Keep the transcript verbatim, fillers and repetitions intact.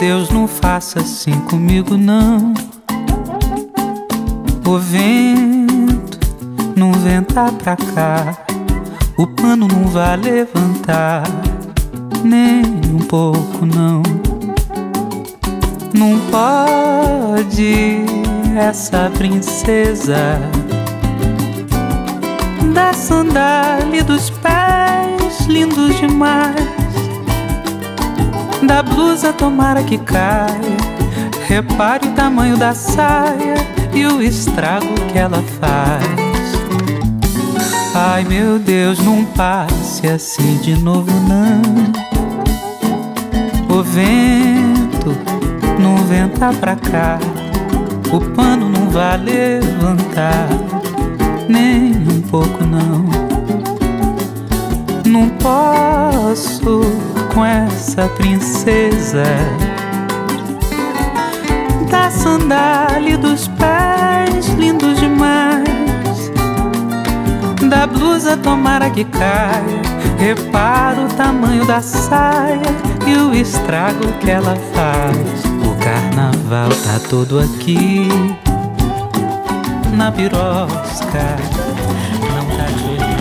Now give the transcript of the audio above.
Deus, não faça assim comigo não. O vento não venta pra cá, o pano não vai levantar nem um pouco não. Não pode essa princesa da sandália dos pés lindos demais, da blusa tomara que caia. Repare o tamanho da saia e o estrago que ela faz. Ai meu Deus, não passe assim de novo não. O vento não venta pra cá, o pano não vai levantar nem um pouco não. Não posso com essa princesa da sandália dos pés lindos demais, da blusa tomara que caia. Repara o tamanho da saia e o estrago que ela faz. O carnaval tá todo aqui na birosca, não tá de olho.